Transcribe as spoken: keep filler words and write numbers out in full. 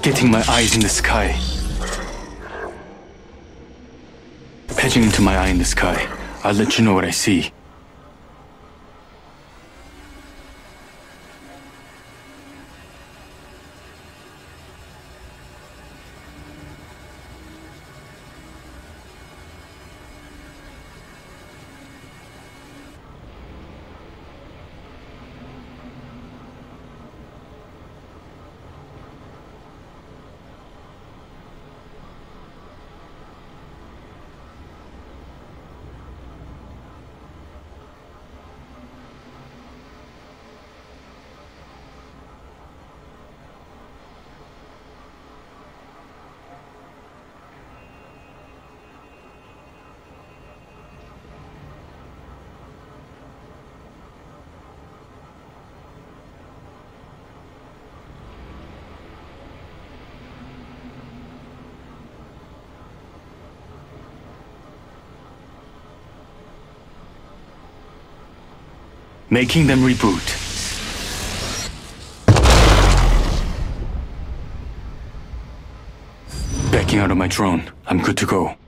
Getting my eyes in the sky. Patching into my eye in the sky. I'll let you know what I see. Making them reboot. Backing out of my drone. I'm good to go.